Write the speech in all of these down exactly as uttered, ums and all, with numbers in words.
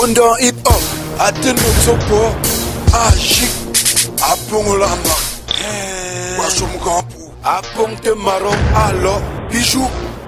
Mbunda hip hop, atenu topo, agi, apong lama, washom kampu, apong te maro, alo, bijou,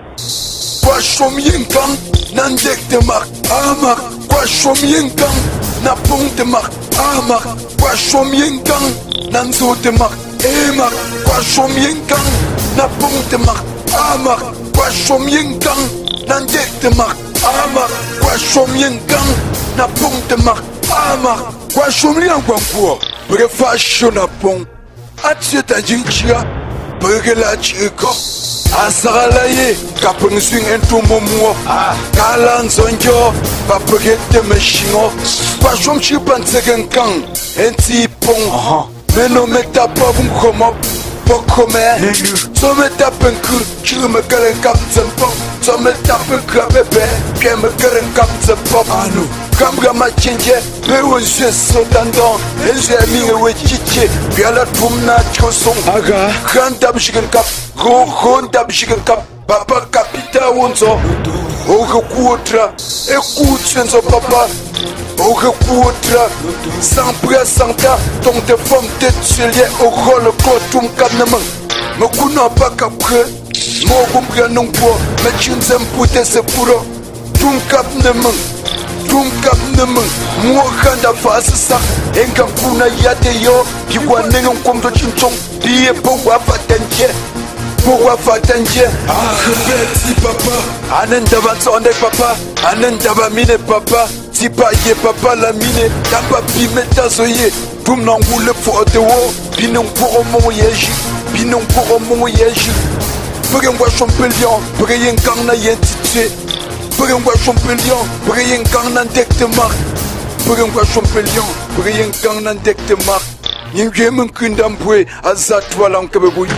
washom yinkang, nandek te mak, amak, washom yinkang, napong te mak, amak, washom yinkang, nanzo te mak, emak, washom yinkang, napong te mak, amak, washom yinkang, nandek te mak, amak, washom yinkang, napong te mak, amak, washom liang kwangpo, brefash na pong, atse ta jinchia, brela chiko, asala ye, kapeng swing ento momo, kalan zonjo, papegete meshingo, washom chipan tsegenkang, enti pong, meno meta pabum komo, pokome, so meta penku, chilu me karen kap tsempong, so meta penku bebe, pie me karen kap tsempong, anu. Kamga machenje, pewe se sotandon, elze minge we chiche, biala tumna chosong, aga, kanta bishigen kap, go konta bishigen kap, papa kapita wonzo, oge kuotra, ekutsenzo papa, oge kuotra, sans près sans ta, ton te femme te tselie, au rôle kotum kadnemang, me kuna pa kapre, mo gumbra non po, me chinzem pute se puro, tum kadnemang. Tum kap nemeng, mua kanda fasa sak, engkang kuna yate yo, kiwa nengang komdo chinchong, biye pogwa fatanje, pogwa fatanje. Ah, si papa, anenda vatsonde papa, anenda vamine papa, tipa ye papa la mine, tapa bime tazoye, tum nangule fote wo, binong poro mo yeji, binong poro mo yeji, pregengwa chompelion, preyen kang na yentitse. Pregengwa chompelion, preyen kang nan dek te mak. Pregengwa chompelion, preyen kang nan dek te mak. Nyingwe men kundambwe, azatwa lang kabebuyi.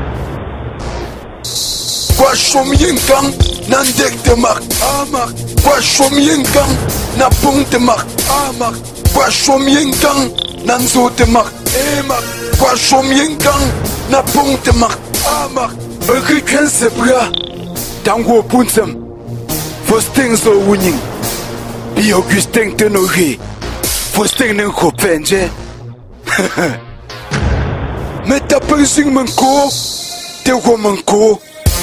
Kwa chom yen kang nan dek te mak, amak. Kwa chom yen kang na pong te mak, amak. Kwa chom yen kang nan zo te mak, emak. Kwa chom yen kang na pong te mak, amak. Begri ken se bra, tango punsem. Fosting zo winning, bi Augustin Tenori, Fosting nen kopenje. Meta persing menko, te wo menko.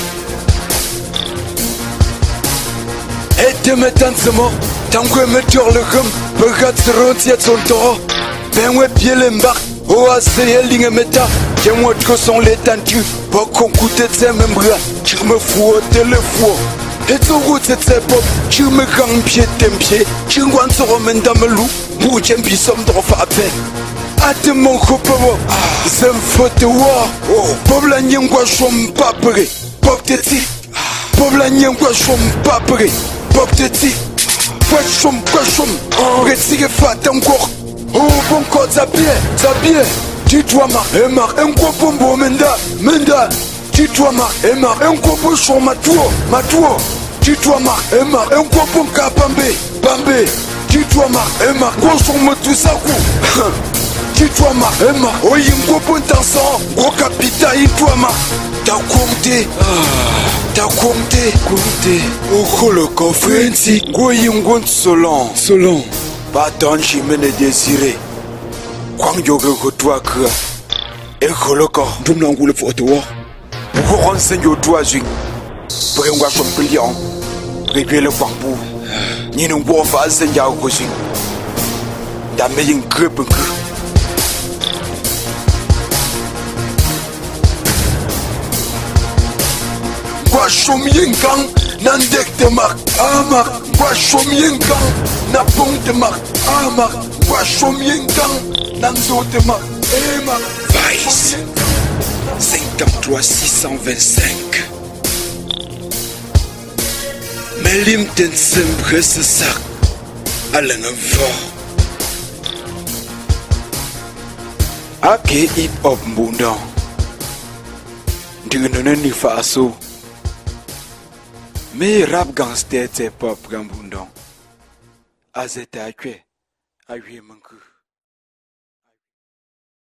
Et te metan zemo, tango meteur le gum, begat zrontia zonto. Ben we pied l'embark, o aseye linge meta, que moi que sont les tentus, pas qu'on coûte de même bras, tu me fous au téléphone. Et ton route c'est pop, tu me gang pied tempier, tu me vois sur un damelou, pour j'aime bien somme de refaire à peine. Ate mon copain, c'est un faute war, pop la nien quoi chom papere, pop teti, pop la nien quoi chom papere, pop teti, quoi chom, quoi chom, en retire fat encore, oh bon code ça bien, ça bien, tu dois mar, et mar, un quoi pombo menda, menda, tu dois mar, et mar, un quoi bon chom ma tour, ma tour. Tu dois mar, Emma, un quoi bon cas, Bambé, Bambé. Tu dois mar, Emma, quoi son me tout ça coup. Tu dois mar, Emma, oh y'a un quoi bon dansant, gros capita, il doit mar. T'as compté, t'as compté, compté. Oh le coffre, si, gros y'a un bon solon, solon. Pas tant j'y mène désiré. Kwang yoga ko toi que. Et le corps, tout le monde le faut te voir. Pour renseigner au toit, j'ai. Pregengwa chompelion, réguler le bambou. Ni nous bois face en yao cosin. Dame yin grip un peu. Kwa chom yin kang, nan dek te mak, amak. Kwa chom yin kang, na pong te mak, amak. Kwa chom yin kang, nan zo te mak, emak. Vice cinquante-trois six cent vingt-cinq. Melim ten sembre se sak Alan fort. Ake hip hop mbunda, ndingenone ni faso. Me rap gangster te pop gambunda. Azeta kwe, awie manku.